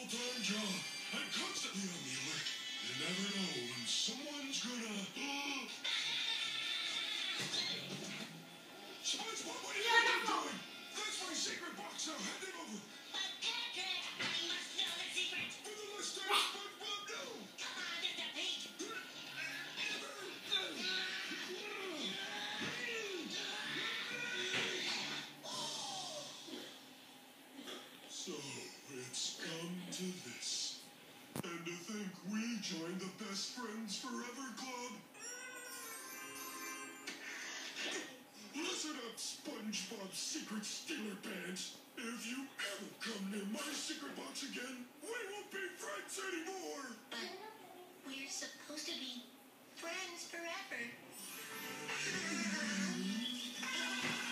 full-time job. I'm constantly on the alert. You never know when someone's gonna... SpongeBob, what are you doing? That's my secret box now. Hand it over. But Patrick, I must know the secret. For the last time, SpongeBob, no! Come on, Mr. Pink. So, it's come to this. And to think we joined the Best Friends Forever Club? Listen up, SpongeBob Secret Stealer Pants. If you ever come near my secret box again, we won't be friends anymore! But we're supposed to be friends forever.